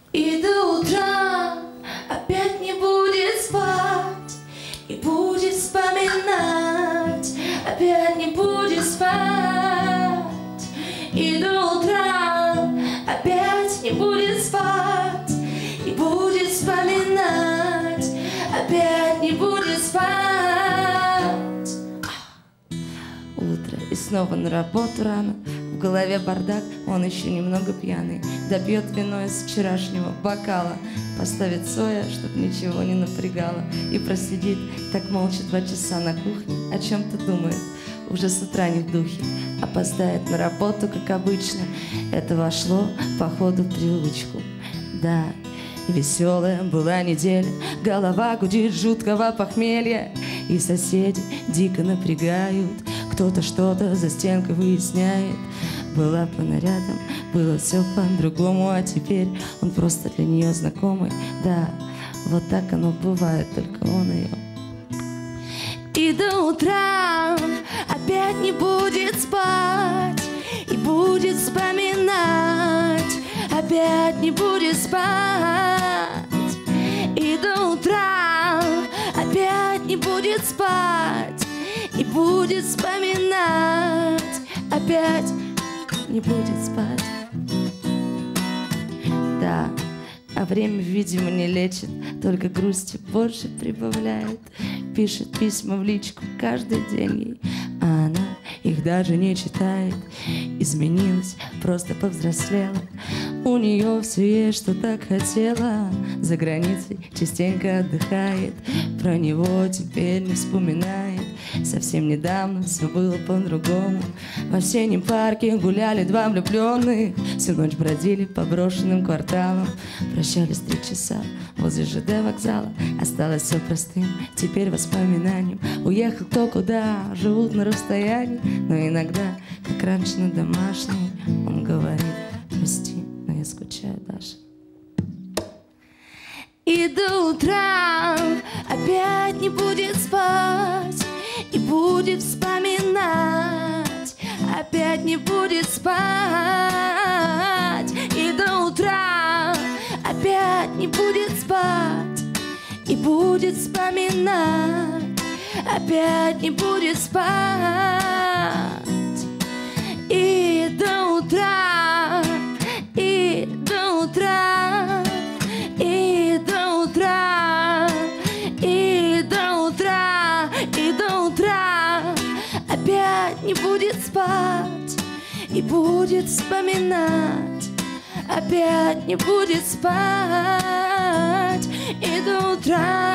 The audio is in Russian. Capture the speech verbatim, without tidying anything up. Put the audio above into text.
И до утра опять не будет спать, и будет вспоминать, опять не будет спать. И до утра опять не будет спать, и будет вспоминать, опять не будет спать. Утро, и снова на работу рано. В голове бардак, он еще немного пьяный. Допьет вино из вчерашнего бокала, поставит соя, чтоб ничего не напрягало, и просидит так молча два часа на кухне, о чем-то думает, уже с утра не в духе. Опоздает на работу, как обычно. Это вошло, походу, в привычку. Да, веселая была неделя, голова гудит жуткого похмелья, и соседи дико напрягают, кто-то что-то за стенкой выясняет. Была по нарядам, было все по-другому, а теперь он просто для нее знакомый. Да, вот так оно бывает, только он ее. И до утра опять не будет спать, и будет вспоминать, опять не будет спать. И до утра опять не будет спать, и будет вспоминать, опять не будет спать. Да, а время, видимо, не лечит, только грусти больше прибавляет. Пишет письма в личку каждый день ей, а она их даже не читает. Изменилась, просто повзрослела, у нее все есть, что так хотела. За границей частенько отдыхает, про него теперь не вспоминает. Совсем недавно все было по-другому. В осеннем парке гуляли два влюбленных, всю ночь бродили по брошенным кварталам. Прощались три часа возле ЖД вокзала. Осталось все простым, теперь воспоминанием. Уехал кто куда, живут на расстоянии, но иногда, как раньше на домашней, он говорит: прости, но я скучаю, Даша. И до утра опять не будет спать, и будет вспоминать, опять не будет спать. И до утра опять не будет спать, и будет вспоминать, опять не будет спать. И до утра, и до утра, и до утра, и до утра, и до утра опять не будет спать, и будет вспоминать, опять не будет спать. И до утра.